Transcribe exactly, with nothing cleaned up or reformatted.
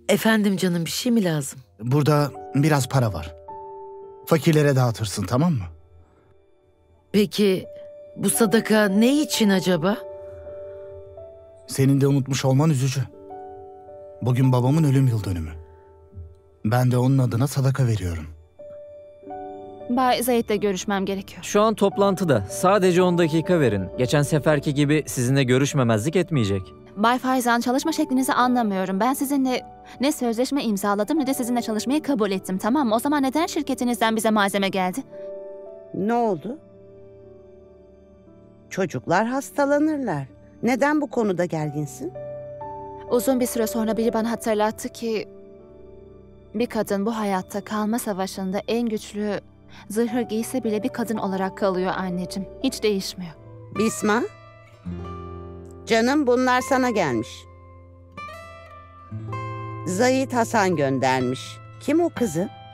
Efendim canım, bir şey mi lazım? Burada biraz para var. Fakirlere dağıtırsın, tamam mı? Peki bu sadaka ne için acaba? Senin de unutmuş olman üzücü. Bugün babamın ölüm yıl dönümü. Ben de onun adına sadaka veriyorum. Bay Zahid'le görüşmem gerekiyor. Şu an toplantıda. Sadece on dakika verin. Geçen seferki gibi sizinle görüşmemezlik etmeyecek. Bay Faizan, çalışma şeklinizi anlamıyorum. Ben sizinle ne sözleşme imzaladım ne de sizinle çalışmayı kabul ettim, tamam mı? O zaman neden şirketinizden bize malzeme geldi? Ne oldu? Çocuklar hastalanırlar. Neden bu konuda gerginsin? Uzun bir süre sonra biri bana hatırlattı ki bir kadın bu hayatta kalma savaşında en güçlü zırhı giyse bile bir kadın olarak kalıyor anneciğim. Hiç değişmiyor. Bisma? Canım, bunlar sana gelmiş. Zahid Hasan göndermiş. Kim o kızı?